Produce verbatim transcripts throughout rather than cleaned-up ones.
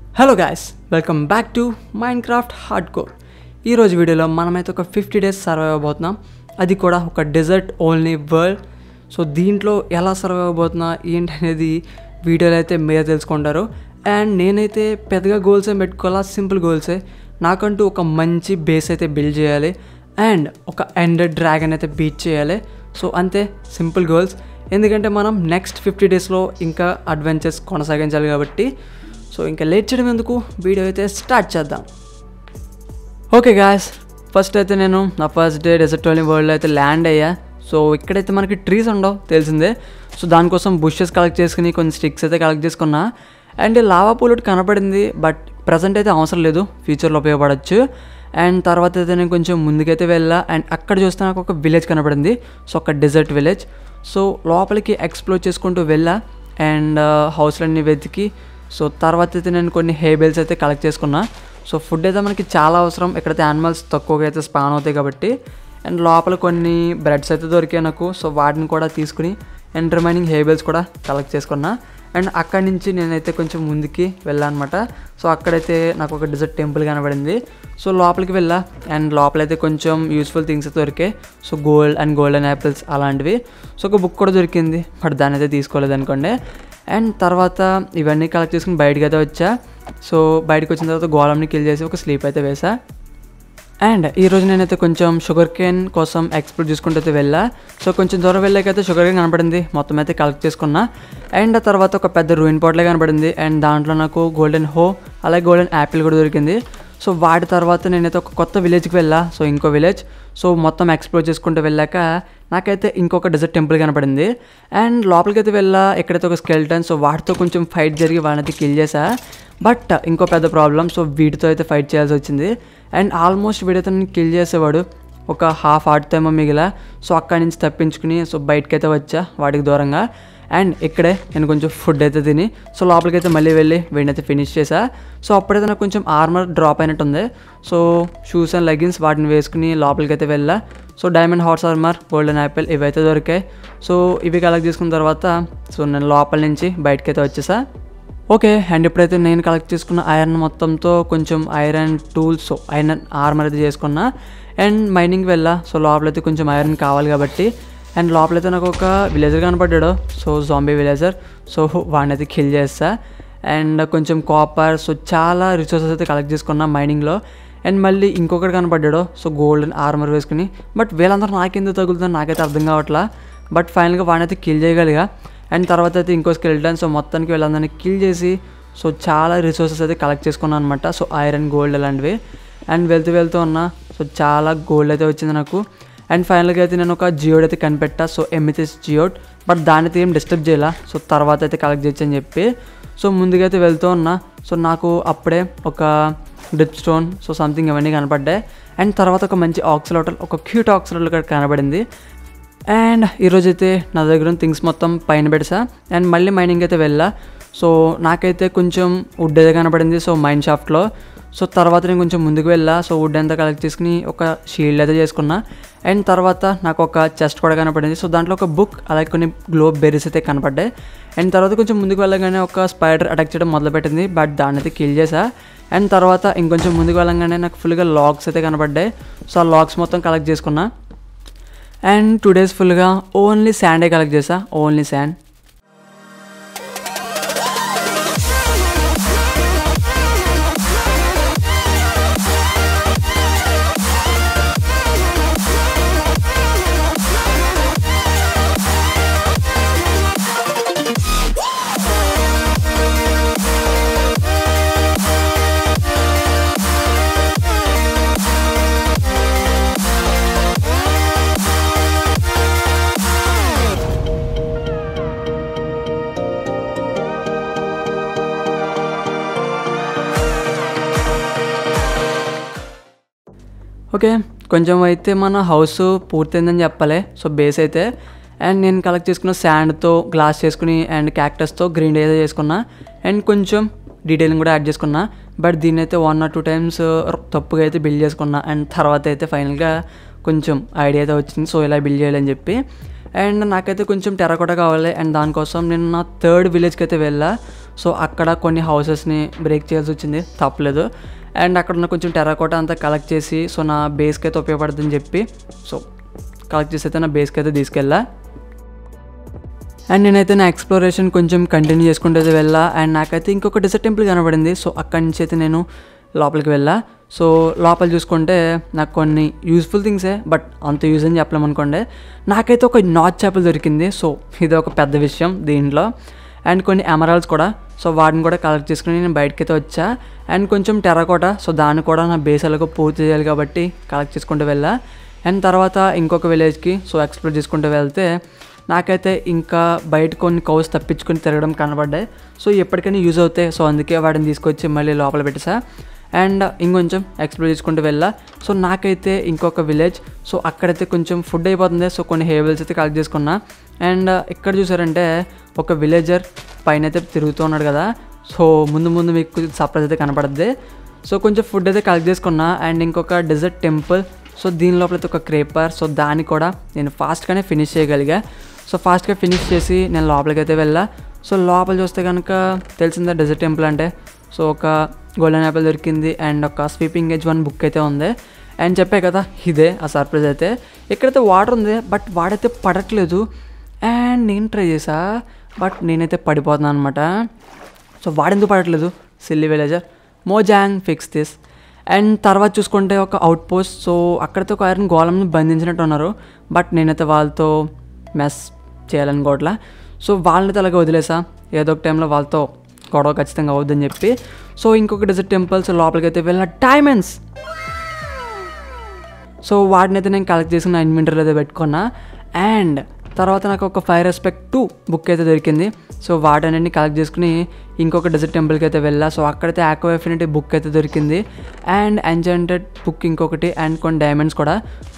Hello guys, welcome back to Minecraft hardcore. ఈరోజు వీడియోలో మనమైతే ఒక ఫిఫ్టీ డేస్ సర్వైవ్ అవబోతున్నాం. అది కూడా ఒక డెజర్ట్ ఓన్లీ వరల్డ్. సో దీంట్లో ఎలా సర్వైవ్ అవబోతున్నా ఏంటి అనేది వీడియోలో అయితే మీరే తెలుసుకుంటారు. అండ్ నేనైతే పెద్దగా గోల్స్ ఏం పెట్టుకోవాలా, సింపుల్ గోల్సే. నాకంటూ ఒక మంచి బేస్ అయితే బిల్డ్ చేయాలి అండ్ ఒక ఎండర్ డ్రాగన్ అయితే బీట్ చేయాలి. సో అంతే, సింపుల్ గోల్స్. ఎందుకంటే మనం నెక్స్ట్ ఫిఫ్టీ డేస్లో ఇంకా అడ్వెంచర్స్ కొనసాగించాలి కాబట్టి. సో ఇంకా లేట్ చేయడం ఎందుకు, వీడియో అయితే స్టార్ట్ చేద్దాం. ఓకే గాయ్స్, ఫస్ట్ అయితే నేను నా ఫస్ట్ డే డెజర్ట్ ఓన్లీ వరల్డ్లో అయితే ల్యాండ్ అయ్యా. సో ఇక్కడైతే మనకి ట్రీస్ ఉండవు తెలిసిందే. సో దానికోసం బుషెస్ కలెక్ట్ చేసుకుని కొన్ని స్టిక్స్ అయితే కలెక్ట్ చేసుకున్నా. అండ్ లావా పూల్ ఒకటి కనపడింది, బట్ ప్రజెంట్ అయితే అవసరం లేదు, ఫ్యూచర్లో ఉపయోగపడవచ్చు. అండ్ తర్వాత అయితే నేను కొంచెం ముందుకైతే వెళ్ళా. అండ్ అక్కడ చూస్తే నాకు ఒక విలేజ్ కనపడింది. సో ఒక డెజర్ట్ విలేజ్. సో లోపలికి ఎక్స్ప్లోర్ చేసుకుంటూ వెళ్ళా అండ్ హౌస్లన్నీ వెతికి. సో తర్వాత అయితే నేను కొన్ని హేబెల్స్ అయితే కలెక్ట్ చేసుకున్నా. సో ఫుడ్ అయితే మనకి చాలా అవసరం, ఎక్కడైతే యానిమల్స్ తక్కువగా అయితే స్పాన్ అవుతాయి కాబట్టి. అండ్ లోపల కొన్ని బ్రెడ్స్ అయితే దొరికాయి నాకు. సో వాటిని కూడా తీసుకుని అండ్ రిమైనింగ్ హేబెల్స్ కూడా కలెక్ట్ చేసుకున్నా. అండ్ అక్కడి నుంచి నేనైతే కొంచెం ముందుకి వెళ్ళాను అనమాట. సో అక్కడైతే నాకు ఒక డెజర్ట్ టెంపుల్ కనబడింది. సో లోపలికి వెళ్ళా అండ్ లోపలైతే కొంచెం యూస్ఫుల్ థింగ్స్ అయితే దొరికాయి. So gold and golden apples అలాంటివి. సో ఒక బుక్ కూడా దొరికింది, బట్ దాన్ని అయితే తీసుకోలేదు అనుకోండి. అండ్ తర్వాత ఇవన్నీ కలెక్ట్ చేసుకుని బయటకు అయితే వచ్చా. సో బయటకు వచ్చిన తర్వాత గోళంని కిల్ చేసి ఒక స్లీప్ అయితే వేసా. అండ్ ఈరోజు నేనైతే కొంచెం షుగర్ కేన్ కోసం ఎక్స్ప్లోర్ చేసుకుంటూ అయితే వెళ్ళా. సో కొంచెం దూరం వెళ్ళాకైతే షుగర్ కేన్ కనపడింది, మొత్తం అయితే కలెక్ట్ చేసుకున్నా. అండ్ ఆ తర్వాత ఒక పెద్ద రూయిన్ పాట్లే కనపడింది. అండ్ దాంట్లో నాకు గోల్డెన్ హో అలాగే గోల్డెన్ యాపిల్ కూడా దొరికింది. సో వాటి తర్వాత నేనైతే ఒక కొత్త విలేజ్కి వెళ్ళా. సో ఇంకో విలేజ్. సో మొత్తం ఎక్స్ప్లోర్ చేసుకుంటూ వెళ్ళాక నాకైతే ఇంకొక డెజర్ట్ టెంపుల్ కనపడింది. అండ్ లోపలికి అయితే వెళ్ళా, ఎక్కడైతే ఒక స్కెల్టన్. సో వాటితో కొంచెం ఫైట్ జరిగి వాడిని అయితే కిల్ చేసా. బట్ ఇంకో పెద్ద ప్రాబ్లం, సో వీటితో అయితే ఫైట్ చేయాల్సి వచ్చింది. అండ్ ఆల్మోస్ట్ వీడైతే నేను కిల్ చేసేవాడు, ఒక హాఫ్ హార్ట్తో ఏమో మిగిలా. సో అక్కడి నుంచి తప్పించుకుని సో బయటకి అయితే వచ్చా వాటికి దూరంగా. అండ్ ఇక్కడే నేను కొంచెం ఫుడ్ అయితే తిని సో లోపలికి అయితే మళ్ళీ వెళ్ళి వీడిని అయితే ఫినిష్ చేసా. సో అప్పుడైతే నాకు కొంచెం ఆర్మర్ డ్రాప్ అయినట్టు ఉంది. సో షూస్ అండ్ లెగిన్స్ వాటిని వేసుకుని లోపలికి అయితే వెళ్ళా. So diamond horse armour, golden apple ఇవైతే దొరికాయి. సో ఇవి కలెక్ట్ చేసుకున్న తర్వాత సో నేను లోపల నుంచి బయటకి అయితే వచ్చేసా. ఓకే, అండ్ ఇప్పుడైతే నేను కలెక్ట్ చేసుకున్న ఐరన్ మొత్తంతో కొంచెం iron tools, so iron armour అయితే చేసుకున్నా. అండ్ మైనింగ్ వెళ్ళా. సో లోపలైతే కొంచెం ఐరన్ కావాలి కాబట్టి. అండ్ లోపలైతే నాకు ఒక విలేజర్ కనపడ్డాడు, సో జాంబీ విలేజర్. సో వాడిని అయితే కిల్ చేస్తా. అండ్ కొంచెం కాపర్, సో చాలా రిసోర్సెస్ అయితే కలెక్ట్ చేసుకున్నా మైనింగ్లో. అండ్ మళ్ళీ ఇంకొకటి కనపడ్డాడు, సో గోల్డెన్ ఆర్మర్ వేసుకుని. బట్ వీళ్ళందరూ నాకెందుకు తగులుతుందో నాకైతే అర్థం కావట్లా. బట్ ఫైనల్గా వాడిని అయితే కిల్ చేయగలిగా. అండ్ తర్వాత అయితే ఇంకో స్కెల్టన్. సో మొత్తానికి వీళ్ళందరినీ కిల్ చేసి సో చాలా రిసోర్సెస్ అయితే కలెక్ట్ చేసుకున్నాను అనమాట. సో ఐరన్, గోల్డ్ అలాంటివి. అండ్ వెళ్తూ వెళ్తూ ఉన్నా. సో చాలా గోల్డ్ అయితే వచ్చింది నాకు. అండ్ ఫైనల్గా అయితే నేను ఒక జియోడ్ అయితే కనిపెట్టా. సో ఎమిథిస్ జియోడ్. బట్ దాన్ని అయితే ఏం డిస్టర్బ్ చేయాల. సో తర్వాత అయితే కలెక్ట్ చేయొచ్చు అని చెప్పి సో ముందుగా అయితే వెళ్తూ ఉన్నా. సో నాకు అప్పుడే ఒక డ్రిప్ స్టోన్, సో సంథింగ్ ఇవన్నీ కనపడ్డాయి. అండ్ తర్వాత ఒక మంచి ఆక్సిలోటల్, ఒక క్యూట్ ఆక్సిలోటల్ కనబడింది. అండ్ ఈరోజైతే నా దగ్గర ఉన్న థింగ్స్ మొత్తం పైన పెడసా. అండ్ మళ్ళీ మైనింగ్ అయితే వెళ్ళా. సో నాకైతే కొంచెం వుడ్ అయితే కనపడింది, సో మైన్ షాఫ్ట్లో. సో తర్వాత నేను కొంచెం ముందుకు వెళ్ళా. సో వుడ్ అంతా కలెక్ట్ చేసుకుని ఒక షీల్డ్ అయితే చేసుకున్నా. అండ్ తర్వాత నాకు ఒక చెస్ట్ కూడా కనపడింది. సో దాంట్లో ఒక బుక్ అలాగే కొన్ని గ్లోబ్ బెర్రీస్ అయితే కనపడ్డాయి. అండ్ తర్వాత కొంచెం ముందుకు వెళ్ళగానే ఒక స్పైడర్ అటాక్ చేయడం మొదలుపెట్టింది, బట్ దాన్ని అయితే కిల్ చేసా. అండ్ తర్వాత ఇంకొంచెం ముందుకు వెళ్ళగానే నాకు ఫుల్గా లాగ్స్ అయితే కనపడ్డాయి. సో ఆ లాగ్స్ మొత్తం కలెక్ట్ చేసుకున్నా. అండ్ టూ డేస్ ఫుల్గా ఓన్లీ శాండే కలెక్ట్ చేసా, ఓన్లీ శాండ్. ఓకే, కొంచెం అయితే మన హౌస్ పూర్తయిందని చెప్పాలి. సో బేస్ అయితే. అండ్ నేను కలెక్ట్ చేసుకున్న శాండ్తో గ్లాస్ చేసుకుని అండ్ క్యాక్టస్తో గ్రీన్ అయితే చేసుకున్నా. అండ్ కొంచెం డీటెయిలింగ్ కూడా యాడ్ చేసుకున్నా. బట్ దీన్ని అయితే వన్ ఆర్ టూ టైమ్స్ తప్పుగా అయితే బిల్డ్ చేసుకున్నా. అండ్ తర్వాత అయితే ఫైనల్గా కొంచెం ఐడియా అయితే వచ్చింది, సో ఇలా బిల్డ్ చేయాలని చెప్పి. అండ్ నాకైతే కొంచెం టెర్రకోట కావాలి. అండ్ దానికోసం నేను నా థర్డ్ విలేజ్కి అయితే వెళ్ళా. సో అక్కడ కొన్ని హౌసెస్ని బ్రేక్ చేయాల్సి వచ్చింది, తప్పలేదు. అండ్ అక్కడ ఉన్న కొంచెం టెర్రకోట అంతా కలెక్ట్ చేసి సో నా బేస్కి అయితే ఉపయోగపడుతుందని చెప్పి సో కలెక్ట్ చేసి అయితే నా బేస్కి అయితే తీసుకెళ్ళా. అండ్ నేనైతే నా ఎక్స్ప్లోరేషన్ కొంచెం కంటిన్యూ చేసుకుంటూ అయితే వెళ్ళా. అండ్ నాకైతే ఇంకొక డెజర్ట్ టెంపుల్ కనబడింది. సో అక్కడి నుంచి అయితే నేను లోపలికి వెళ్ళా. సో లోపల చూసుకుంటే నాకు కొన్ని యూస్ఫుల్ థింగ్సే, బట్ అంత యూజ్ అని చెప్పలేమనుకోండి. నాకైతే ఒక నాచ్ చేపలు దొరికింది. సో ఇది ఒక పెద్ద విషయం దీంట్లో. అండ్ కొన్ని ఎమరాల్డ్స్ కూడా, సో వాటిని కూడా కలెక్ట్ చేసుకుని నేను బయటకి అయితే వచ్చా. అండ్ కొంచెం టెర్రకోట, సో దాన్ని కూడా నా బేస్ ఎలాగో పూర్తి చేయాలి కాబట్టి కలెక్ట్ చేసుకుంటూ వెళ్ళా. అండ్ తర్వాత ఇంకొక విలేజ్కి సో ఎక్స్ప్లోర్ చేసుకుంటూ వెళ్తే నాకైతే ఇంకా బయట కొన్ని కౌస్ తప్పించుకొని తిరగడం కనబడ్డాయి. సో ఎప్పటికైనా యూజ్ అవుతాయి, సో అందుకే వాటిని తీసుకొచ్చి మళ్ళీ లోపల పెట్టేసా. అండ్ ఇంకొంచెం ఎక్స్ప్లోర్ చేసుకుంటూ వెళ్ళా. సో నాకైతే ఇంకొక విలేజ్, సో అక్కడైతే కొంచెం ఫుడ్ అయిపోతుంది. సో కొన్ని హేబుల్స్ అయితే కలెక్ట్ చేసుకున్నా. అండ్ ఇక్కడ చూసారంటే ఒక విలేజర్ పైన అయితే తిరుగుతూ ఉన్నాడు కదా. సో ముందు ముందు మీకు సర్ప్రైజ్ అయితే కనపడుద్ది. సో కొంచెం ఫుడ్ అయితే కలెక్ట్ చేసుకున్నా. అండ్ ఇంకొక డెజర్ట్ టెంపుల్, సో దీని లోపల అయితే ఒక క్రేపర్, సో దాన్ని కూడా నేను ఫాస్ట్గానే ఫినిష్ చేయగలిగా. సో ఫాస్ట్గా ఫినిష్ చేసి నేను లోపలికి అయితే వెళ్ళా. సో లోపల చూస్తే కనుక తెలిసిందా డెజర్ట్ టెంపుల్ అంటే. సో ఒక గోల్డెన్ యాపిల్ దొరికింది అండ్ ఒక స్వీపింగ్ ఎడ్జ్ వన్ బుక్ అయితే ఉంది. అండ్ చెప్పే కదా ఇదే ఆ సర్ప్రైజ్ అయితే. ఇక్కడైతే వాటర్ ఉంది, బట్ వాడైతే పడట్లేదు. అండ్ నేను ట్రై చేసా, బట్ నేనైతే పడిపోతున్నాను అనమాట. సో వాడెందుకు పడట్లేదు, silly villager, Mojang fix this. And తర్వాత చూసుకుంటే ఒక అవుట్ పోస్ట్, సో అక్కడైతే ఒక ఐరన్ గోళంని బంధించినట్టు ఉన్నారు. బట్ నేనైతే వాళ్ళతో మెస్ చేయాలనుకోవట్లా. సో వాళ్ళనైతే అలాగే వదిలేసా. ఏదో ఒక టైంలో వాళ్ళతో గొడవ ఖచ్చితంగా అవుద్దని చెప్పి. సో ఇంకొక డెజర్ట్ టెంపుల్స్ లోపలికి అయితే వెళ్ళిన డైమండ్స్, సో వాటిని అయితే నేను కలెక్ట్ చేసిన ఇన్వెంటరీలో అయితే పెట్టుకున్నా. అండ్ తర్వాత నాకు ఒక ఫైర్ రెస్పెక్ట్ టూ బుక్ అయితే దొరికింది. సో వాటన్నిటిని కలెక్ట్ చేసుకుని ఇంకొక డెజర్ట్ టెంపుల్కి అయితే వెళ్ళా. సో అక్కడైతే ఆక్వా ఎఫినిటీ బుక్ అయితే దొరికింది. అండ్ ఎంచాంటెడ్ బుక్ ఇంకొకటి, అండ్ కొన్ని డైమండ్స్ కూడా.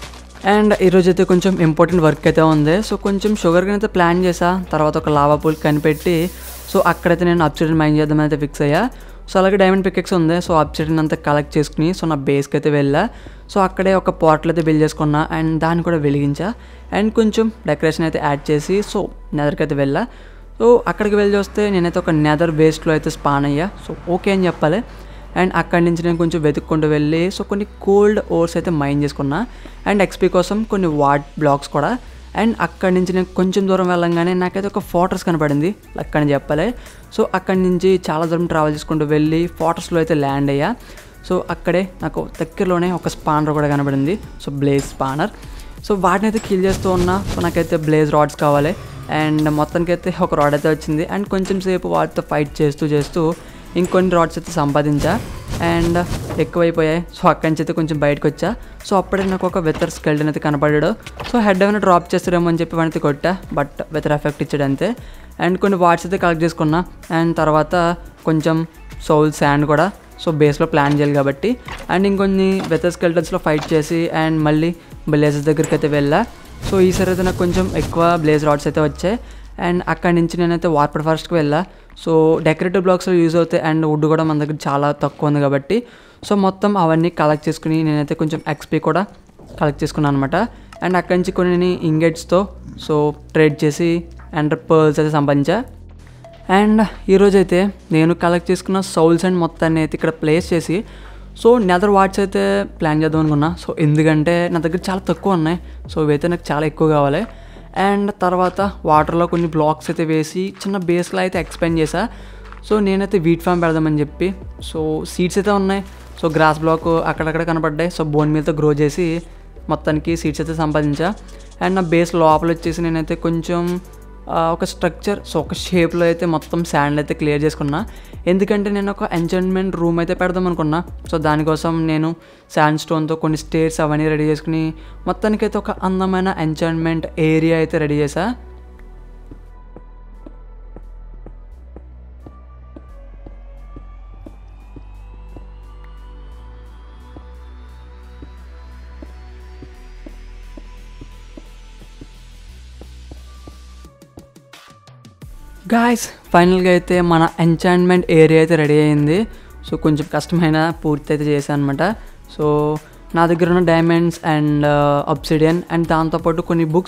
అండ్ ఈరోజు అయితే కొంచెం ఇంపార్టెంట్ వర్క్ అయితే ఉంది. సో కొంచెం షుగర్గా అయితే ప్లాన్ చేసా. తర్వాత ఒక లావా పూల్ కనిపెట్టి సో అక్కడైతే నేను అప్సైడన్ మైండ్ చేద్దామని అయితే ఫిక్స్ అయ్యా. సో అలాగే డైమండ్ పికెక్స్ ఉంది. సో అప్సైడన్ అంతా కలెక్ట్ చేసుకుని సో నా బేస్కి అయితే వెళ్ళా. సో అక్కడే ఒక పార్ట్లు అయితే బిల్డ్ చేసుకున్నా. అండ్ దాన్ని కూడా వెలిగించా. అండ్ కొంచెం డెకరేషన్ అయితే యాడ్ చేసి సో నెదర్కి అయితే వెళ్ళా. సో అక్కడికి వెళ్ళి వస్తే నేనైతే ఒక నెదర్ వేస్ట్లో అయితే స్పాన్ అయ్యా. సో ఓకే అని చెప్పాలి. అండ్ అక్కడి నుంచి నేను కొంచెం వెతుక్కుంటూ వెళ్ళి సో కొన్ని కోల్డ్ ఓర్స్ అయితే మైన్ చేసుకున్నా. అండ్ ఎక్స్పీ కోసం కొన్ని వాట్ బ్లాక్స్ కూడా. అండ్ అక్కడి నుంచి నేను కొంచెం దూరం వెళ్ళంగానే నాకైతే ఒక ఫోర్ట్రెస్ కనపడింది అక్కడి నుంచి చెప్పాలి. సో అక్కడి నుంచి చాలా దూరం ట్రావెల్ చేసుకుంటూ వెళ్ళి ఫోర్ట్రెస్లో అయితే ల్యాండ్ అయ్యా. సో అక్కడే నాకు దగ్గరలోనే ఒక స్పానర్ కూడా కనబడింది. So blaze spanner. సో వాటిని అయితే కిల్ చేస్తూ ఉన్నా. సో నాకైతే బ్లేజ్ రాడ్స్ కావాలి. అండ్ మొత్తానికి అయితే ఒక రాడ్ అయితే వచ్చింది. అండ్ కొంచెం సేపు వాటితో ఫైట్ చేస్తూ చేస్తూ ఇంకొన్ని రాడ్స్ అయితే సంపాదించా. అండ్ ఎక్కువైపోయాయి. సో అక్కడి నుంచి అయితే కొంచెం బయటకు వచ్చా. సో అప్పుడే నాకు ఒక వెతర్ స్కెల్టన్ అయితే కనపడాడు. సో హెడ్ ఏమైనా డ్రాప్ చేస్తారేమో అని చెప్పి వాడితే కొట్టా, బట్ వెతర్ ఎఫెక్ట్ ఇచ్చాడు అంతే. అండ్ కొన్ని వాట్స్ అయితే కలెక్ట్ చేసుకున్నా. అండ్ తర్వాత కొంచెం సోల్ శాండ్ కూడా సో బేస్లో ప్లాన్ చేయాలి కాబట్టి. అండ్ ఇంకొన్ని వెతర్ స్కెల్టన్స్లో ఫైట్ చేసి అండ్ మళ్ళీ బ్లేజెస్ దగ్గరికి అయితే వెళ్ళా. సో ఈసారి అయితే నాకు కొంచెం ఎక్కువ బ్లేజ్ రాడ్స్ అయితే వచ్చాయి. అండ్ అక్కడి నుంచి నేనైతే వార్పర్ ఫారెస్ట్కి వెళ్ళా. సో డెకరేటివ్ బ్లాక్స్లో యూజ్ అవుతాయి. అండ్ వుడ్ కూడా మన దగ్గర చాలా తక్కువ ఉంది కాబట్టి సో మొత్తం అవన్నీ కలెక్ట్ చేసుకుని నేనైతే కొంచెం ఎక్స్పీ కూడా కలెక్ట్ చేసుకున్నాను అనమాట. అండ్ అక్కడి నుంచి కొన్ని ఇంగెట్స్తో సో ట్రేడ్ చేసి అండ్ పర్ల్స్ అయితే సంపాదించా. అండ్ ఈరోజు అయితే నేను కలెక్ట్ చేసుకున్న సౌల్స్ అండ్ మొత్తాన్ని అయితే ఇక్కడ ప్లేస్ చేసి సో నెదర్ వాట్స్ అయితే ప్లాన్ చేద్దాం అనుకున్నా. సో ఎందుకంటే నా దగ్గర చాలా తక్కువ ఉన్నాయి. సో ఇవైతే నాకు చాలా ఎక్కువ కావాలి. అండ్ తర్వాత వాటర్లో కొన్ని బ్లాక్స్ అయితే వేసి చిన్న బేస్లో అయితే ఎక్స్పాండ్ చేసా. సో నేనైతే వీట్ ఫామ్ పెడదామని చెప్పి సో సీడ్స్ అయితే ఉన్నాయి. సో గ్రాస్ బ్లాక్ అక్కడక్కడ కనపడ్డాయి. సో బోన్ మీదతో గ్రో చేసి మొత్తానికి సీడ్స్ అయితే సంపాదించా. అండ్ నా బేస్ లోపల వచ్చేసి నేనైతే కొంచెం ఒక స్ట్రక్చర్ సో ఒక షేప్లో అయితే మొత్తం శాండ్ అయితే క్లియర్ చేసుకున్నా. ఎందుకంటే నేను ఒక ఎంచాంట్మెంట్ రూమ్ అయితే పెడదాం అనుకున్నా. సో దానికోసం నేను శాండ్ స్టోన్తో కొన్ని స్టేర్స్ అవన్నీ రెడీ చేసుకుని మొత్తానికైతే ఒక అందమైన ఎంచాంట్మెంట్ ఏరియా అయితే రెడీ చేశా. గాయ్స్ ఫైనల్గా అయితే మన ఎంచాంట్మెంట్ ఏరియా అయితే రెడీ అయింది. సో కొంచెం కష్టమైన పూర్తి అయితే చేశాను అనమాట. సో నా దగ్గర ఉన్న డైమండ్స్ అండ్ అబ్సిడియన్ అండ్ దాంతోపాటు కొన్ని బుక్స్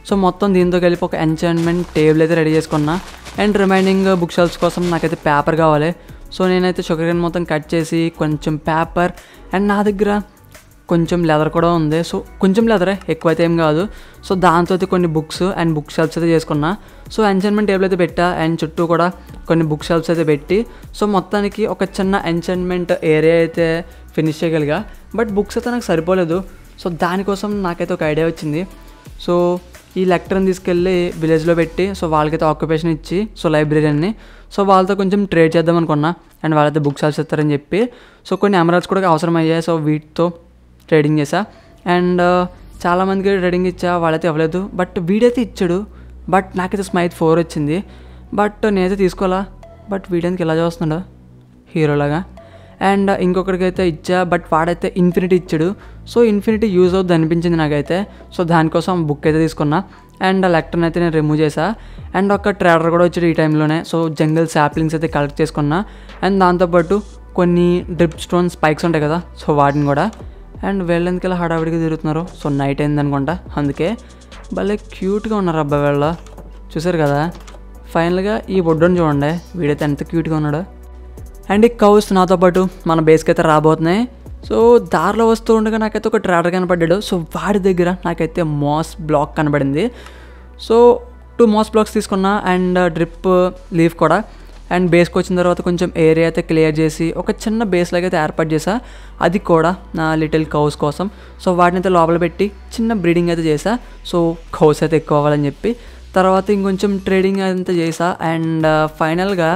సో మొత్తం దీంతో కలిపి ఒక ఎంచాంట్మెంట్ టేబుల్ అయితే రెడీ చేసుకున్నా. అండ్ రిమైనింగ్ బుక్ షెల్ఫ్స్ కోసం నాకైతే పేపర్ కావాలి. సో నేనైతే షుగర్ కేన్ మొత్తం కట్ చేసి కొంచెం పేపర్ అండ్ నా దగ్గర కొంచెం లెదర్ కూడా ఉంది. సో కొంచెం లెదరే, ఎక్కువైతే ఏం కాదు. సో దాంతో అయితే కొన్ని బుక్స్ అండ్ బుక్ షెల్ఫ్స్ అయితే చేసుకున్నా. సో ఎంచాంట్మెంట్ టేబుల్ అయితే పెట్టా అండ్ చుట్టూ కూడా కొన్ని బుక్ షెల్ఫ్స్ అయితే పెట్టి సో మొత్తానికి ఒక చిన్న ఎంచాంట్మెంట్ ఏరియా అయితే ఫినిష్ చేయగలిగా. బట్ బుక్స్ అయితే నాకు సరిపోలేదు. సో దానికోసం నాకైతే ఒక ఐడియా వచ్చింది. సో ఈ లెక్టర్ని తీసుకెళ్ళి విలేజ్లో పెట్టి సో వాళ్ళకైతే ఆక్యుపేషన్ ఇచ్చి సో లైబ్రరీని సో వాళ్ళతో కొంచెం ట్రేడ్ చేద్దాం అనుకున్నా. అండ్ వాళ్ళైతే బుక్ షెల్ఫ్స్ ఇస్తారని చెప్పి సో కొన్ని ఎమరాల్డ్స్ కూడా అవసరం అయ్యాయి. సో వీటితో ట్రేడింగ్ చేసా అండ్ చాలామందికి ట్రేడింగ్ ఇచ్చా, వాళ్ళైతే ఇవ్వలేదు. బట్ వీడైతే ఇచ్చాడు. బట్ నాకైతే స్మైత్ ఫోర్ వచ్చింది. బట్ నేనైతే తీసుకోవాలా. బట్ వీడియోకి ఇలా చూస్తున్నాడు హీరోలాగా. అండ్ ఇంకొకరికి అయితే ఇచ్చా, బట్ వాడైతే ఇన్ఫినిటీ ఇచ్చాడు. సో ఇన్ఫినిటీ యూజ్ అవుతుంది అనిపించింది నాకైతే. సో దానికోసం బుక్ అయితే తీసుకున్నా అండ్ లెక్టర్ని అయితే నేను రిమూవ్ చేసా. అండ్ ఒక ట్రేడర్ కూడా వచ్చాడు ఈ టైంలోనే. సో జంగల్ శాప్లింగ్స్ అయితే కలెక్ట్ చేసుకున్నా. అండ్ దాంతోపాటు కొన్ని డ్రిప్ స్టోన్ స్పైక్స్ ఉంటాయి కదా, సో వాటిని కూడా. అండ్ వీళ్ళెందుకు ఇలా హడావిడిగా తిరుగుతున్నారు. సో నైట్ అయింది అనుకుంటా, అందుకే భలే క్యూట్గా ఉన్నారు అబ్బాయి వీళ్ళ. చూసారు కదా. ఫైనల్గా ఈ బొడ్డోని చూడండి, వీడైతే ఎంత క్యూట్గా ఉన్నాడు. అండ్ ఈ కౌస్ నాతో పాటు మన బేస్కి అయితే రాబోతున్నాయి. సో దారిలో వస్తూ ఉండగా నాకైతే ఒక ట్రాడర్ కనపడ్డాడు. సో వాడి దగ్గర నాకైతే మాస్ బ్లాక్ కనబడింది. సో టూ మాస్ బ్లాక్స్ తీసుకున్నా అండ్ డ్రిప్ లీఫ్ కూడా. అండ్ బేస్కి వచ్చిన తర్వాత కొంచెం ఏరియా అయితే క్లియర్ చేసి ఒక చిన్న బేస్ లాగా అయితే ఏర్పాటు చేసా, అది కూడా నా లిటిల్ కౌస్ కోసం. సో వాటిని అయితే లోపల పెట్టి చిన్న బ్రీడింగ్ అయితే చేసా. సో కౌస్ అయితే ఎక్కువ అవ్వాలని చెప్పి తర్వాత ఇంకొంచెం ట్రేడింగ్ అంతా చేసా. అండ్ ఫైనల్గా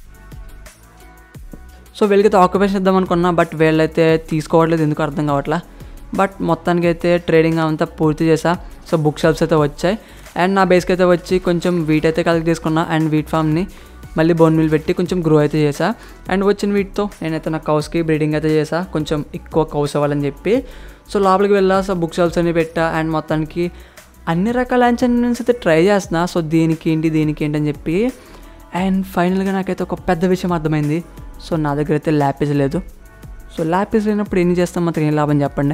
సో వీళ్ళకైతే ఆక్యుపేషన్ ఇద్దాం అనుకున్నా, బట్ వీళ్ళైతే తీసుకోవట్లేదు, ఎందుకు అర్థం కావట్లా. బట్ మొత్తానికి అయితే ట్రేడింగ్ అంతా పూర్తి చేసా. సో బుక్ షెల్ఫ్స్ అయితే వచ్చాయి అండ్ నా బేస్కి అయితే వచ్చి కొంచెం వీట్ అయితే కలెక్ట్ చేసుకున్నా. అండ్ వీట్ ఫామ్ని మళ్ళీ బోన్ మిల్ పెట్టి కొంచెం గ్రో అయితే చేసా. అండ్ వచ్చిన వీటితో నేనైతే నా కౌస్కి బ్రీడింగ్ అయితే చేసా, కొంచెం ఎక్కువ కౌస్ అవ్వాలని చెప్పి. సో లోపలికి వెళ్ళా. సో బుక్ షెల్ఫ్స్ అన్ని పెట్టా అండ్ మొత్తానికి అన్ని రకాల ఎంచాంట్మెంట్స్ అయితే ట్రై చేస్తున్నా. సో దీనికి ఏంటి దీనికి ఏంటి అని చెప్పి. అండ్ ఫైనల్గా నాకైతే ఒక పెద్ద విషయం అర్థమైంది. సో నా దగ్గర అయితే ల్యాపిస్ లేదు. సో ల్యాపిస్ లేనప్పుడు ఏం చేస్తాం, మాత్రం ఏం లాభం చెప్పండి.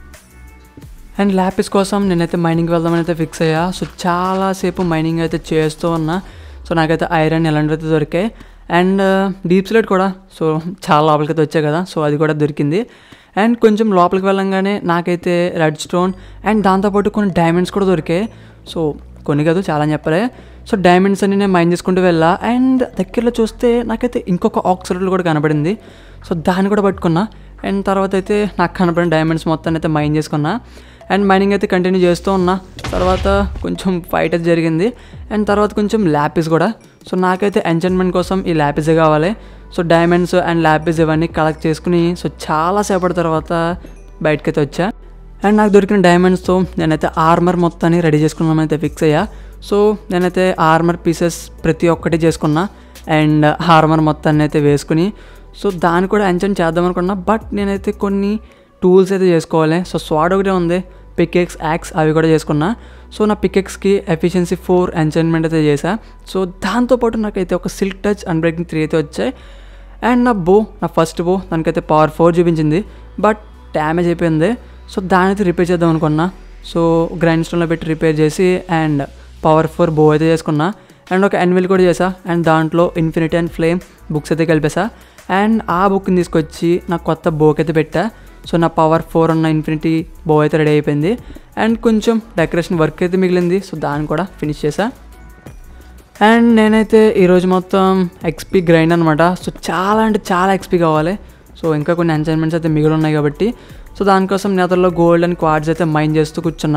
అండ్ ల్యాపిస్ కోసం నేనైతే మైనింగ్కి వెళ్దామని అయితే ఫిక్స్ అయ్యా. సో చాలాసేపు మైనింగ్ అయితే చేస్తూ ఉన్నా. సో నాకైతే ఐరన్ ఎలాంటివి దొరికాయి అండ్ డీప్ స్లేట్ కూడా. సో చాలా లోపలికి అయితే వచ్చాయి కదా, సో అది కూడా దొరికింది. అండ్ కొంచెం లోపలికి వెళ్ళంగానే నాకైతే రెడ్ స్టోన్ అండ్ దాంతోపాటు కొన్ని డైమండ్స్ కూడా దొరికాయి. సో కొన్ని కాదు చాలా అని చెప్పలే. సో డైమండ్స్ అన్ని నేను మైన్ చేసుకుంటూ వెళ్ళా. అండ్ దగ్గరలో చూస్తే నాకైతే ఇంకొక ఆక్సిడెంట్ కూడా కనబడింది. సో దాన్ని కూడా పట్టుకున్నా. అండ్ తర్వాత అయితే నాకు కనపడిన డైమండ్స్ మొత్తాన్ని అయితే మైన్ చేసుకున్నా. అండ్ మైనింగ్ అయితే కంటిన్యూ చేస్తూ ఉన్నా. తర్వాత కొంచెం ఫైట్ అయితే జరిగింది అండ్ తర్వాత కొంచెం ల్యాపిస్ కూడా. సో నాకైతే ఎంచాంట్మెంట్ కోసం ఈ ల్యాపిసే కావాలి. సో డైమండ్స్ అండ్ ల్యాపిస్ ఇవన్నీ కలెక్ట్ చేసుకుని సో చాలాసేపటి తర్వాత బయటకైతే వచ్చా. అండ్ నాకు దొరికిన డైమండ్స్తో నేనైతే ఆర్మర్ మొత్తాన్ని రెడీ చేసుకున్నామైతే ఫిక్స్ అయ్యా. సో నేనైతే ఆర్మర్ పీసెస్ ప్రతి ఒక్కటి చేసుకున్నా అండ్ ఆర్మర్ మొత్తాన్ని అయితే వేసుకుని సో దాన్ని కూడా ఎంచాంట్ చేద్దాం అనుకున్నా. బట్ నేనైతే కొన్ని టూల్స్ అయితే చేసుకోవాలి. సో స్వాడ్ ఒకటే ఉంది, పికెక్స్ యాక్స్ అవి కూడా చేసుకున్నా. సో నా పికెక్స్కి ఎఫిషియన్సీ ఫోర్ ఎంచాంట్మెంట్ అయితే చేసా. సో దాంతోపాటు నాకైతే ఒక సిల్క్ టచ్ అన్బ్రేకింగ్ త్రీ అయితే వచ్చాయి. అండ్ నా బో, నా ఫస్ట్ బో దానికైతే పవర్ ఫోర్ చూపించింది, బట్ డ్యామేజ్ అయిపోయింది. సో దాని అయితే రిపేర్ చేద్దాం అనుకున్నా. సో గ్రైండ్ స్టోన్లో పెట్టి రిపేర్ చేసి అండ్ పవర్ ఫోర్ బో అయితే చేసుకున్నా. అండ్ ఒక ఎన్విల్ కూడా చేసా. అండ్ దాంట్లో ఇన్ఫినిటీ అండ్ ఫ్లేమ్ బుక్స్ అయితే కలిపేసా. అండ్ ఆ బుక్ని తీసుకొచ్చి నాకు కొత్త బోక్ అయితే పెట్టా. సో నా పవర్ ఫోర్ ఉన్న ఇన్ఫినిటీ బో అయితే రెడీ అయిపోయింది. అండ్ కొంచెం డెకరేషన్ వర్క్ అయితే మిగిలింది. సో దాన్ని కూడా ఫినిష్ చేసా. అండ్ నేనైతే ఈరోజు మొత్తం ఎక్స్పీ గ్రైండ్ అనమాట. సో చాలా అంటే చాలా ఎక్స్పీ కావాలి. సో ఇంకా కొన్ని ఎంచాంట్మెంట్స్ అయితే మిగిలి ఉన్నాయి కాబట్టి సో దానికోసం నేతల్లో గోల్డ్ అండ్ క్వార్ట్స్ అయితే మైన్ చేస్తూ కూర్చున్నా.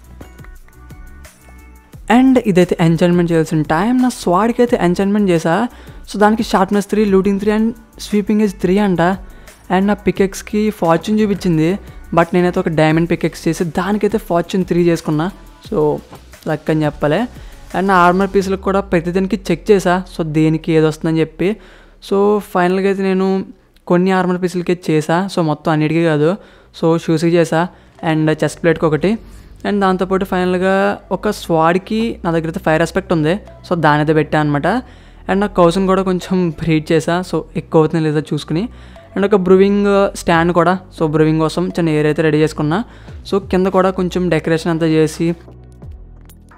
అండ్ ఇదైతే ఎంచాంట్మెంట్ చేయాల్సిన టైం. నా స్వాడ్కి అయితే ఎంచాంట్మెంట్ చేసా. సో దానికి sharpness three, looting three and sweeping edge three అంట. అండ్ నా పికెక్స్కి ఫార్చ్యూన్ చూపించింది, బట్ నేనైతే ఒక డైమండ్ పికెక్స్ చేసి దానికైతే ఫార్చ్యూన్ త్రీ చేసుకున్నా. సో లక్ అని చెప్పలే. అండ్ నా ఆర్మర్ పీసులకు కూడా ప్రతిదానికి చెక్ చేసా. సో దేనికి ఏది వస్తుందని చెప్పి. సో ఫైనల్గా అయితే నేను కొన్ని ఆర్మర్ పీసులకి చేసా. సో మొత్తం అన్నిటికీ కాదు. సో షూస్కి చేసా అండ్ చెస్ట్ ప్లేట్కి ఒకటి. అండ్ దాంతోపాటు ఫైనల్గా ఒక స్వాడ్కి నా దగ్గర అయితే ఫైర్ ఆస్పెక్ట్ ఉంది. సో దాని అయితే పెట్టా అనమాట. అండ్ నా కౌసుని కూడా కొంచెం బ్రీడ్ చేసా. సో ఎక్కువ అవుతుంది లేదా చూసుకుని. అండ్ ఒక బ్రూవింగ్ స్టాండ్ కూడా. సో బ్రూవింగ్ కోసం చిన్న ఏరియా అయితే రెడీ చేసుకున్నా. సో కింద కూడా కొంచెం డెకరేషన్ అంతా చేసి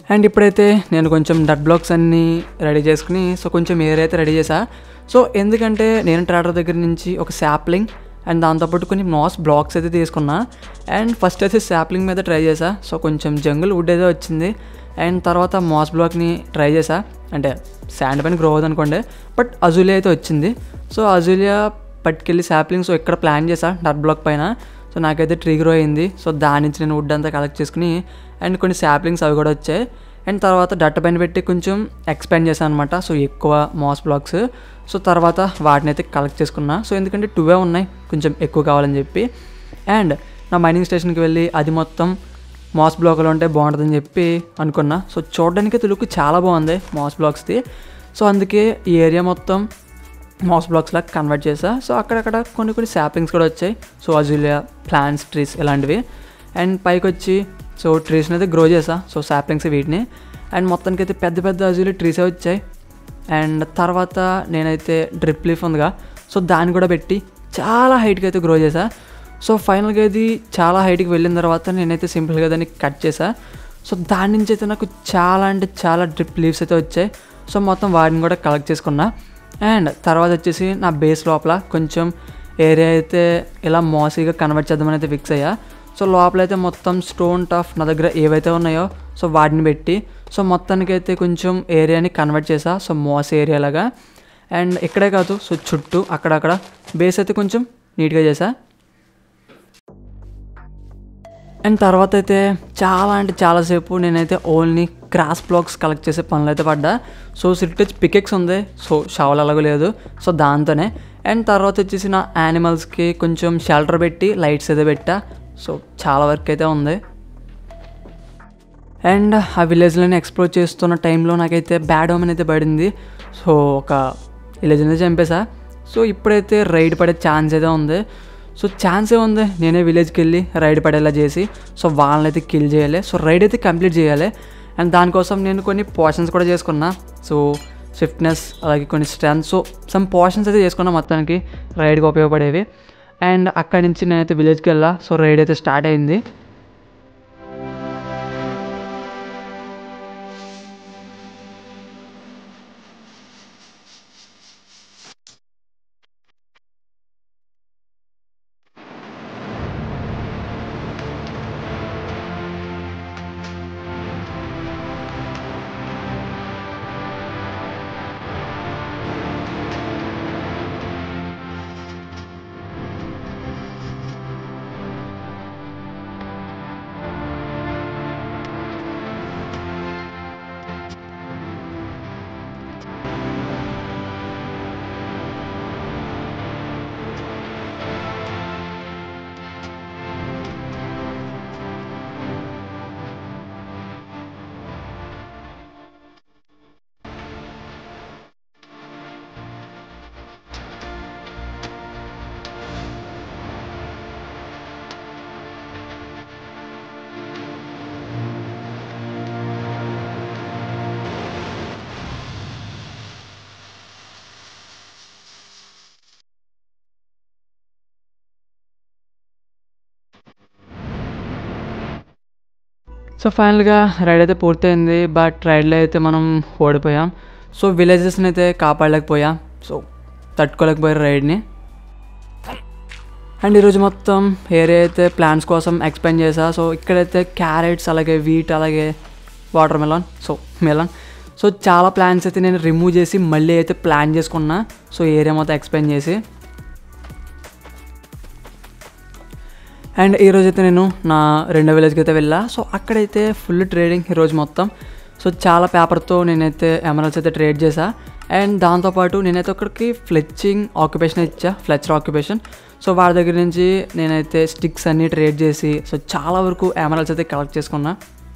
అండ్ ఇప్పుడైతే నేను కొంచెం డట్ బ్లాక్స్ అన్నీ రెడీ చేసుకుని సో కొంచెం ఏరియా అయితే రెడీ చేసా. సో ఎందుకంటే నేను ట్రాడర్ దగ్గర నుంచి ఒక శాప్లింగ్ అండ్ దాంతోపాటు కొన్ని మాస్ బ్లాక్స్ అయితే తీసుకున్నా. అండ్ ఫస్ట్ అయితే శాప్లింగ్ మీద ట్రై చేసా. సో కొంచెం జంగుల్ వుడ్ అయితే వచ్చింది. అండ్ తర్వాత మాస్ బ్లాక్ని ట్రై చేసా, అంటే శాండ్ పైన గ్రో అవుతుంది అనుకోండి, బట్ అజూలియా అయితే వచ్చింది. సో అజూలియా పట్టుకెళ్ళి శాప్లింగ్ సో ఇక్కడ ప్లాన్ చేసా డట్ బ్లాక్ పైన. సో నాకైతే ట్రీ గ్రో అయింది. సో దాని నుంచి నేను వుడ్ అంతా కలెక్ట్ చేసుకుని అండ్ కొన్ని శాప్లింగ్స్ అవి కూడా వచ్చాయి. అండ్ తర్వాత డట్ట పైన పెట్టి కొంచెం ఎక్స్పాండ్ చేశాను అనమాట. సో ఎక్కువ మాస్ బ్లాక్స్. సో తర్వాత వాటిని అయితే కలెక్ట్ చేసుకున్నా. సో ఎందుకంటే టూవే ఉన్నాయి, కొంచెం ఎక్కువ కావాలని చెప్పి. అండ్ నా మైనింగ్ స్టేషన్కి వెళ్ళి అది మొత్తం మాస్ బ్లాక్లో ఉంటే బాగుంటుందని చెప్పి అనుకున్నా. సో చూడడానికి లుక్ చాలా బాగుంది మాస్ బ్లాక్స్ది. సో అందుకే ఈ ఏరియా మొత్తం మాస్ బ్లాక్స్ లాగా కన్వర్ట్ చేసా. సో అక్కడక్కడ కొన్ని కొన్ని శాప్లింగ్స్ కూడా వచ్చాయి. సో అజూలియా ప్లాంట్స్, ట్రీస్ ఇలాంటివి. అండ్ పైకి వచ్చి సో ట్రీస్ని అయితే గ్రో చేసా. సో శాప్లింగ్స్ వీటిని. అండ్ మొత్తానికి అయితే పెద్ద పెద్ద అజూలియా ట్రీసే వచ్చాయి. అండ్ తర్వాత నేనైతే డ్రిప్ లీఫ్ ఉందిగా, సో దాన్ని కూడా పెట్టి చాలా హైట్కి అయితే గ్రో చేసా. సో ఫైనల్గా ఇది చాలా హైట్కి వెళ్ళిన తర్వాత నేనైతే సింపుల్గా దాన్ని కట్ చేసా. సో దాని నుంచి అయితే నాకు చాలా అంటే చాలా డ్రిప్ లీవ్స్ అయితే వచ్చాయి. సో మొత్తం వాటిని కూడా కలెక్ట్ చేసుకున్నా. అండ్ తర్వాత వచ్చేసి నా బేస్ లోపల కొంచెం ఏరియా అయితే ఇలా మాసీగా కన్వర్ట్ చేద్దామని అయితే ఫిక్స్ అయ్యా. సో లోపలైతే మొత్తం స్టోన్ టఫ్ నా దగ్గర ఏవైతే ఉన్నాయో సో వాటిని పెట్టి సో మొత్తానికి అయితే కొంచెం ఏరియాని కన్వర్ట్ చేసా. సో మాస్ ఏరియా లాగా. అండ్ ఇక్కడే కాదు, సో చుట్టూ అక్కడక్కడ బేస్ అయితే కొంచెం నీట్గా చేసా. అండ్ తర్వాత అయితే చాలా అంటే చాలాసేపు నేనైతే ఓన్లీ క్రాస్ బ్లాక్స్ కలెక్ట్ చేసే పనులు అయితే పడ్డా. సో సిల్టేజ్ పికెక్స్ ఉంది, సో షవల్ అలాగూ లేదు, సో దాంతోనే. అండ్ తర్వాత వచ్చేసి నా యానిమల్స్కి కొంచెం షెల్టర్ పెట్టి లైట్స్ అయితే పెట్టా. సో చాలా వర్క్ అయితే ఉంది. అండ్ ఆ విలేజ్లోనే ఎక్స్ప్లోర్ చేస్తున్న టైంలో నాకైతే బ్యాడ్ ఓమెన్ అయితే పడింది. సో ఒక విలేజ్ అనేది చంపేసా. సో ఇప్పుడైతే రైడ్ పడే ఛాన్స్ అయితే ఉంది. సో ఛాన్సే ఉంది, నేనే విలేజ్కి వెళ్ళి రైడ్ పడేలా చేసి సో వాళ్ళని అయితే కిల్ చేయాలి. సో రైడ్ అయితే కంప్లీట్ చేయాలి. అండ్ దానికోసం నేను కొన్ని పోర్షన్స్ కూడా చేసుకున్నా. సో స్విఫ్ట్నెస్ అలాగే కొన్ని స్ట్రెంత్, సో సమ్ పోర్షన్స్ అయితే చేసుకున్నా మొత్తానికి రైడ్కి ఉపయోగపడేవి. అండ్ అక్కడి నుంచి నేనైతే విలేజ్కి వెళ్ళా. సో రైడ్ అయితే స్టార్ట్ అయింది. సో ఫైనల్గా రైడ్ అయితే పూర్తయింది. బట్ రైడ్లో అయితే మనం ఓడిపోయాం. సో విలేజెస్ని అయితే కాపాడలేకపోయాం. సో తట్టుకోలేకపోయారు రైడ్ని. అండ్ ఈరోజు మొత్తం ఏరియా అయితే ప్లాంట్స్ కోసం ఎక్స్పెండ్ చేసా. సో ఇక్కడైతే క్యారెట్స్ అలాగే వీట్ అలాగే watermelon, so melon, so చాలా ప్లాంట్స్ అయితే నేను రిమూవ్ చేసి మళ్ళీ అయితే ప్లాన్ చేసుకున్నా. సో ఏరియా మొత్తం ఎక్స్పెండ్ చేసి. అండ్ ఈరోజు అయితే నేను నా రెండో విలేజ్కి అయితే వెళ్ళా. సో అక్కడైతే ఫుల్ ట్రేడింగ్ ఈరోజు మొత్తం. సో చాలా పేపర్తో నేనైతే ఎమరల్స్ అయితే ట్రేడ్ చేసా. అండ్ దాంతోపాటు నేనైతే ఒకరికి ఫ్లెచ్చింగ్ ఆక్యుపేషన్ ఇచ్చా, ఫ్లెచర్ ఆక్యుపేషన్. సో వాడి దగ్గర నుంచి నేనైతే స్టిక్స్ అన్నీ ట్రేడ్ చేసి సో చాలా వరకు ఎమరల్స్ అయితే కలెక్ట్ చేసుకున్నా.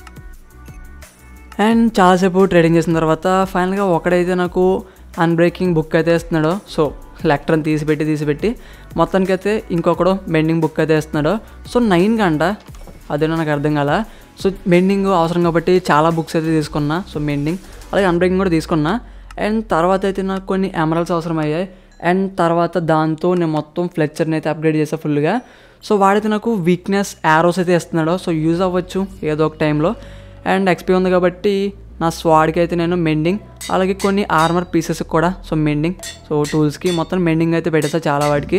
అండ్ చాలాసేపు ట్రేడింగ్ చేసిన తర్వాత ఫైనల్గా ఒకడైతే నాకు అన్బ్రేకింగ్ బుక్ అయితే ఇస్తున్నాడు. సో లెక్టర్ని తీసిపెట్టి తీసిపెట్టి మొత్తానికైతే ఇంకొకడు బెండింగ్ బుక్ అయితే ఇస్తున్నాడు. సో నైన్ గంట అదేనా నాకు అర్థం కాల. సో బెండింగ్ అవసరం కాబట్టి చాలా బుక్స్ అయితే తీసుకున్నా. సో బెండింగ్ అలాగే అన్బ్రేకింగ్ కూడా తీసుకున్నా. అండ్ తర్వాత అయితే నాకు కొన్ని ఎమరల్స్ అవసరం అయ్యాయి. అండ్ తర్వాత దాంతో నేను మొత్తం ఫ్లెచర్ని అయితే అప్గ్రేడ్ చేసా ఫుల్గా. సో వాడైతే నాకు వీక్నెస్ యారోస్ అయితే ఇస్తున్నాడు. సో యూజ్ అవ్వచ్చు ఏదో ఒక టైంలో. అండ్ ఎక్స్పీ ఉంది కాబట్టి నా స్వాడ్కి అయితే నేను మెండింగ్, అలాగే కొన్ని ఆర్మర్ పీసెస్ కూడా సో మెండింగ్, సో టూల్స్కి మొత్తం మెండింగ్ అయితే పెట్టేసా చాలా వాటికి.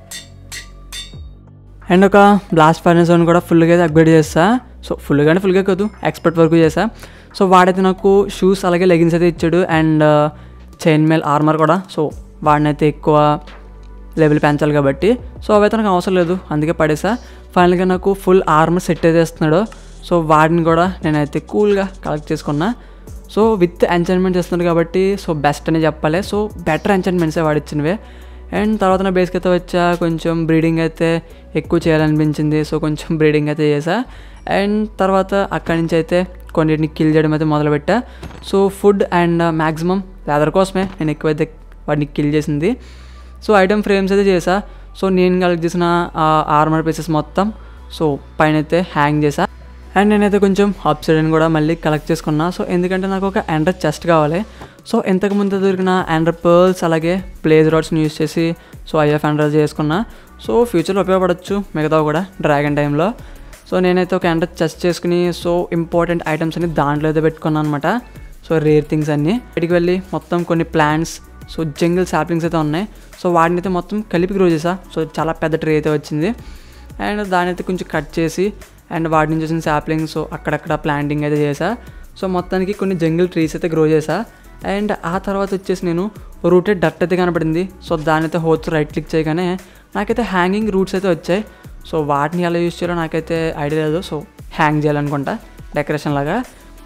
అండ్ ఒక బ్లాస్ట్ ఫర్నెస్ అని కూడా ఫుల్గా అయితే అప్గ్రేడ్ చేస్తా. సో ఫుల్గానే ఫుల్గా కాదు ఎక్స్పర్ట్ వరకు చేసా. సో వాడైతే నాకు షూస్ అలాగే లెగిన్స్ అయితే ఇచ్చాడు అండ్ చైన్ మేల్ ఆర్మర్ కూడా. సో వాడినైతే ఎక్కువ లెవెల్ పెంచాలి కాబట్టి సో అవైతే నాకు అవసరం లేదు, అందుకే పడేసా. ఫైనల్గా నాకు ఫుల్ ఆర్మర్ సెట్ అయితే ఇస్తున్నాడు. సో వాడిని కూడా నేనైతే కూల్గా కలెక్ట్ చేసుకున్నా. సో విత్ ఎంచైన్మెంట్స్ ఇస్తున్నాడు కాబట్టి సో బెస్ట్ అని చెప్పాలి. సో బెటర్ ఎంచైన్మెంట్సే వాడిచ్చినవే. అండ్ తర్వాత నా బేస్కి అయితే వచ్చా, కొంచెం బ్రీడింగ్ అయితే ఎక్కువ చేయాలనిపించింది. సో కొంచెం బ్రీడింగ్ అయితే చేసా. అండ్ తర్వాత అక్కడి నుంచి అయితే కొన్నిటిని కిల్ చేయడం అయితే మొదలుపెట్టా. So food and maximum leather కోసమే నేను ఎక్కువైతే వాటిని కిల్ చేసింది. సో ఐటమ్ ఫ్రేమ్స్ అయితే చేసా. సో నేను కలెక్ట్ చేసిన ఆర్మర్ పీసెస్ మొత్తం సో పైన అయితే హ్యాంగ్ చేసా. అండ్ నేనైతే కొంచెం ఆబ్సిడియన్ కూడా మళ్ళీ కలెక్ట్ చేసుకున్నా. సో ఎందుకంటే నాకు ఒక ఎండర్ చెస్ట్ కావాలి. సో ఇంతకుముందు దొరికిన ఎండర్ పర్ల్స్ అలాగే ప్లేజ్ రాడ్స్ని యూస్ చేసి సో ఐఎఫ్ ఎండర్ చేసుకున్నా. సో ఫ్యూచర్లో ఉపయోగపడవచ్చు మిగతా కూడా డ్రాగన్ టైంలో. సో నేనైతే ఒక ఎండర్ చెస్ట్ చేసుకుని సో ఇంపార్టెంట్ ఐటమ్స్ అన్ని దాంట్లో అయితే పెట్టుకున్నాను అనమాట. సో రేర్ థింగ్స్ అన్నీ బయటికి వెళ్ళి మొత్తం కొన్ని ప్లాంట్స్ సో జంగిల్ సాప్లింగ్స్ అయితే ఉన్నాయి. సో వాటిని అయితే మొత్తం కలిపి గ్రో చేసా. సో చాలా పెద్ద ట్రీ అయితే వచ్చింది. అండ్ దాని అయితే కొంచెం కట్ చేసి అండ్ వాటి నుంచి వచ్చిన సాప్లింగ్స్ సో అక్కడక్కడ ప్లాంటింగ్ అయితే చేసా. సో మొత్తానికి కొన్ని జంగిల్ ట్రీస్ అయితే గ్రో చేసా. అండ్ ఆ తర్వాత వచ్చేసి నేను రూటెడ్ డట్ అయితే కనపడింది. సో దాని అయితే హోల్స్ రైట్ క్లిక్ చేయగానే నాకైతే హ్యాంగింగ్ రూట్స్ అయితే వచ్చాయి. సో వాటిని ఎలా యూజ్ చేయాలో నాకైతే ఐడియా లేదు. సో హ్యాంగ్ చేయాలనుకుంటా డెకరేషన్ లాగా.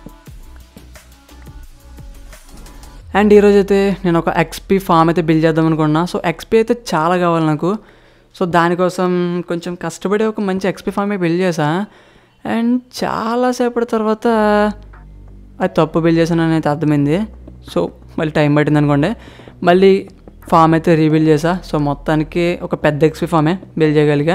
అండ్ ఈరోజు అయితే నేను ఒక ఎక్స్పీ ఫామ్ అయితే బిల్డ్ చేద్దాం అనుకున్నా. సో ఎక్స్పీ అయితే చాలా కావాలి నాకు. సో దానికోసం కొంచెం కష్టపడి ఒక మంచి ఎక్స్పీ ఫామ్ బిల్డ్ చేసా. అండ్ చాలాసేపటి తర్వాత అది తప్పు బిల్డ్ చేశానని అయితే అర్థమైంది. సో మళ్ళీ టైం పట్టింది అనుకోండి. మళ్ళీ ఫామ్ అయితే రీబిల్డ్ చేసా. సో మొత్తానికి ఒక పెద్ద ఎక్స్పీ ఫామే బిల్డ్ చేయగలిగా.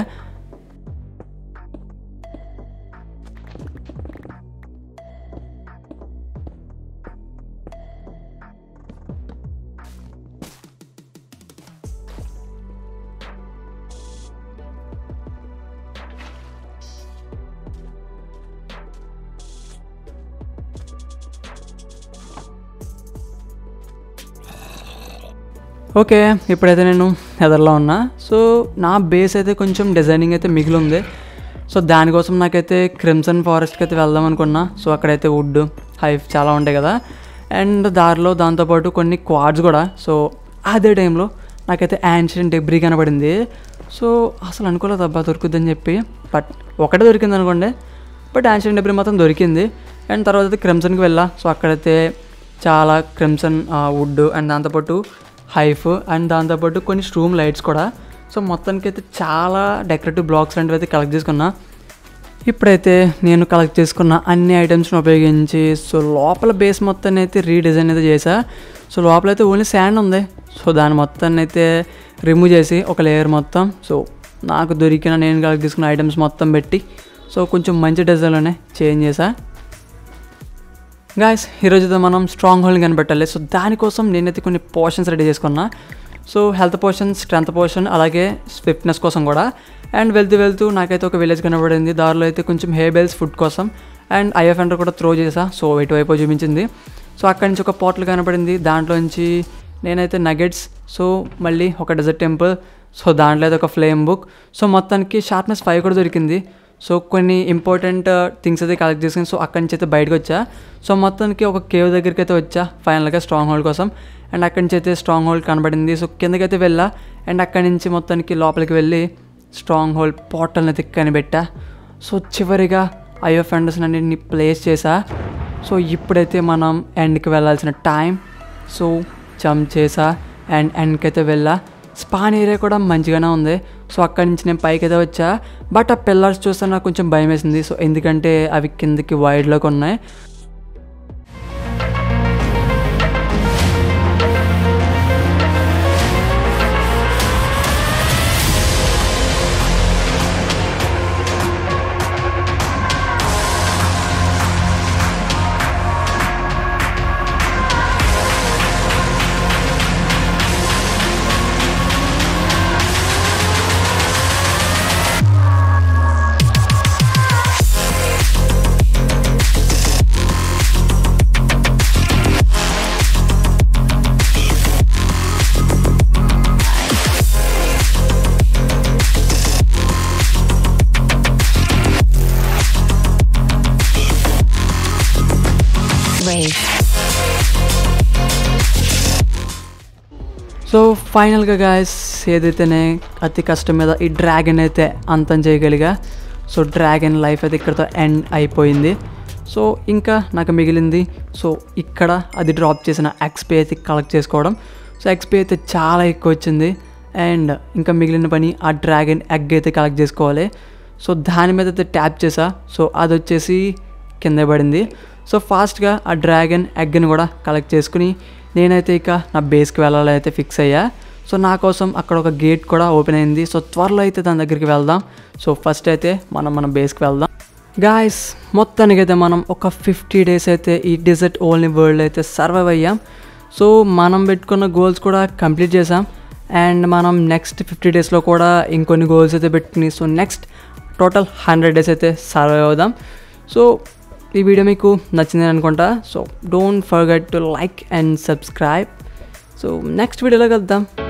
ఓకే, ఇప్పుడైతే నేను ఎదర్లో ఉన్నా. సో నా బేస్ అయితే కొంచెం డిజైనింగ్ అయితే మిగిలి ఉంది. సో దానికోసం నాకైతే క్రిమ్సన్ ఫారెస్ట్కి అయితే వెళ్దాం అనుకున్నా. సో అక్కడైతే వుడ్ హైవ్ చాలా ఉంటాయి కదా. అండ్ దారిలో దాంతోపాటు కొన్ని క్వాడ్స్ కూడా. సో అదే టైంలో నాకైతే యాన్షియెంట్ డెబ్రీ కనబడింది. సో అసలు అనుకోలేదు అబ్బా దొరుకుద్దని చెప్పి. బట్ ఒకటే దొరికింది అనుకోండి. బట్ యాన్షియెంట్ డెబ్రీ మొత్తం దొరికింది. అండ్ తర్వాత అయితే క్రిమ్సన్కి వెళ్ళా. సో అక్కడైతే చాలా క్రిమ్సన్ వుడ్ అండ్ దాంతోపాటు హైఫ్ అండ్ దాంతోపాటు కొన్ని స్ట్రూమ్ లైట్స్ కూడా. సో మొత్తానికి అయితే చాలా డెకరేటివ్ బ్లాక్స్ లాంటివి అయితే కలెక్ట్ చేసుకున్నా. ఇప్పుడైతే నేను కలెక్ట్ చేసుకున్న అన్ని ఐటమ్స్ని ఉపయోగించి సో లోపల బేస్ మొత్తాన్ని అయితే రీడిజైన్ అయితే చేసా. సో లోపల అయితే ఓన్లీ శాండ్ ఉంది. సో దాని మొత్తాన్ని అయితే రిమూవ్ చేసి ఒక లేయర్ మొత్తం సో నాకు దొరికిన నేను కలెక్ట్ చేసుకున్న ఐటమ్స్ మొత్తం పెట్టి సో కొంచెం మంచి డిజైన్లోనే చేంజ్ చేసా. గాయస్ ఈరోజుతో మనం స్ట్రాంగ్ హోల్డ్ కనిపెట్టాలి. సో దానికోసం నేనైతే కొన్ని పోర్షన్స్ రెడీ చేసుకున్నా. So health potion, strength potion, అలాగే స్విఫ్ట్నెస్ కోసం కూడా. అండ్ వెళ్తూ వెళ్తూ నాకైతే ఒక విలేజ్ కనబడింది. దారిలో అయితే కొంచెం హేబెల్స్ ఫుడ్ కోసం అండ్ ఐఎఫ్ ఎంటర్ కూడా త్రో చేసా. సో ఇటువైపు చూపించింది. సో అక్కడి నుంచి ఒక పోర్టల్ కనపడింది. దాంట్లోంచి నేనైతే నగెట్స్, సో మళ్ళీ ఒక డెజర్ట్ టెంపుల్, సో దాంట్లో అయితే ఒక ఫ్లేమ్ బుక్. సో మొత్తానికి షార్ప్నెస్ ఫైవ్ కూడా దొరికింది. సో కొన్ని ఇంపార్టెంట్ థింగ్స్ అయితే కలెక్ట్ చేసుకుని సో అక్కడి నుంచి అయితే బయటకు వచ్చా. సో మొత్తానికి ఒక కేవ్ దగ్గరికి అయితే వచ్చా ఫైనల్గా స్ట్రాంగ్ హోల్డ్ కోసం. అండ్ అక్కడి నుంచి అయితే స్ట్రాంగ్ హోల్డ్ కనబడింది. సో కిందకైతే వెళ్ళా. అండ్ అక్కడి నుంచి మొత్తానికి లోపలికి వెళ్ళి స్ట్రాంగ్ హోల్డ్ పోర్టల్ని అయితే కనిపెట్టా. సో చివరిగా ఐఎఫ్ ఎండర్స్ అన్నింటిని ప్లేస్ చేసా. సో ఇప్పుడైతే మనం ఎండ్కి వెళ్ళాల్సిన టైం. సో జంప్ చేసా అండ్ ఎండ్కి అయితే వెళ్ళా. స్పాన్ ఏరియా కూడా మంచిగానే ఉంది. సో అక్కడి నుంచి నేను పైకి అయితే వచ్చా. బట్ ఆ పిల్లర్స్ చూస్తే నాకు కొంచెం భయం వేసింది. సో ఎందుకంటే అవి కిందకి వైడ్లోకి ఉన్నాయి. సో ఫైనల్గా గాయస్ ఏదైతేనే అతి కష్టం మీద ఈ డ్రాగన్ అయితే అంతం చేయగలిగా. సో డ్రాగన్ లైఫ్ అయితే ఇక్కడతో ఎండ్ అయిపోయింది. సో ఇంకా నాకు మిగిలింది సో ఇక్కడ అది డ్రాప్ చేసిన ఎక్స్పీ అయితే కలెక్ట్ చేసుకోవడం. సో ఎక్స్పీ అయితే చాలా ఎక్కువ వచ్చింది. అండ్ ఇంకా మిగిలిన పని ఆ డ్రాగన్ ఎగ్ అయితే కలెక్ట్ చేసుకోవాలి. సో దాని మీద అయితే ట్యాప్ చేసా. సో అది వచ్చేసి కింద పడింది. సో ఫాస్ట్గా ఆ డ్రాగన్ ఎగ్ని కూడా కలెక్ట్ చేసుకుని నేనైతే ఇక నా బేస్కి వెళ్ళాలి అయితే ఫిక్స్ అయ్యా. సో నా కోసం అక్కడ ఒక గేట్ కూడా ఓపెన్ అయింది. సో త్వరలో అయితే దాని దగ్గరికి వెళ్దాం. సో ఫస్ట్ అయితే మనం మన బేస్కి వెళ్దాం. గాయస్ మొత్తానికి అయితే మనం ఒక ఫిఫ్టీ డేస్ అయితే ఈ డెజర్ట్ ఓన్లీ వరల్డ్ అయితే సర్వైవ్ అయ్యాం. సో మనం పెట్టుకున్న గోల్స్ కూడా కంప్లీట్ చేసాం. అండ్ మనం నెక్స్ట్ ఫిఫ్టీ డేస్లో కూడా ఇంకొన్ని గోల్స్ అయితే పెట్టుకుని so next total hundred days అయితే సర్వైవ్ అవుదాం. సో ఈ వీడియో మీకు నచ్చిందని అనుకుంటా. So don't forget to like and subscribe. So next వీడియోలో కలుద్దాం.